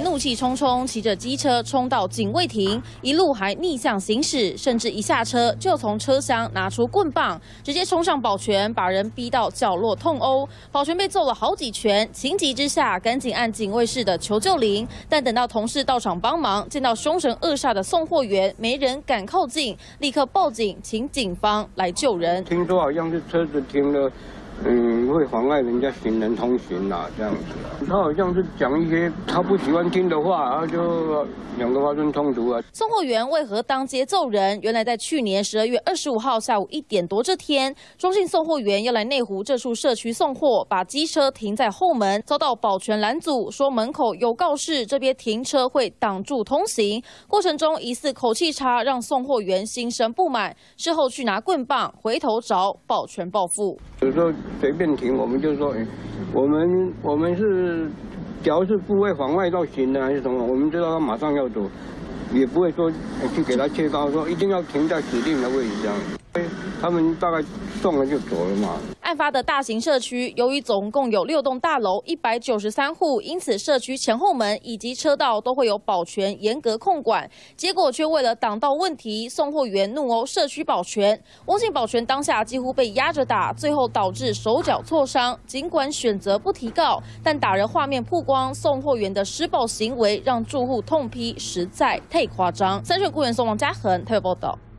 怒气冲冲骑着机车冲到警卫亭，一路还逆向行驶，甚至一下车就从车厢拿出棍棒，直接冲上保全，把人逼到角落痛殴。保全被揍了好几拳，情急之下赶紧按警卫室的求救铃，但等到同事到场帮忙，见到凶神恶煞的送货员，没人敢靠近，立刻报警，请警方来救人。 听说好像是车子停了。会妨碍人家行人通行啦，这样子。他好像是讲一些他不喜欢听的话，然后就两个发生冲突啊。 送货员为何当街揍人？原来在去年12月25号下午1点多这天，中信送货员要来内湖这处社区送货，把机车停在后门，遭到保全拦阻，说门口有告示，这边停车会挡住通行。过程中疑似口气差，让送货员心生不满，事后去拿棍棒，回头找保全报复。 有时候随便停，我们就说，我们是，只要是不会妨碍到行人还是什么，我们知道他马上要走，也不会说去给他切糕，说一定要停在指定的位置这样子。他们大概送了就走了嘛。 案发的大型社区，由于总共有6栋大楼，193户，因此社区前后门以及车道都会有保全严格控管。结果却为了挡道问题，送货员怒殴社区保全，翁姓保全当下几乎被压着打，最后导致手脚挫伤。尽管选择不提告，但打人画面曝光，送货员的施暴行为让住户痛批，实在太夸张。3立新闻雇员宋王嘉恒台北报道。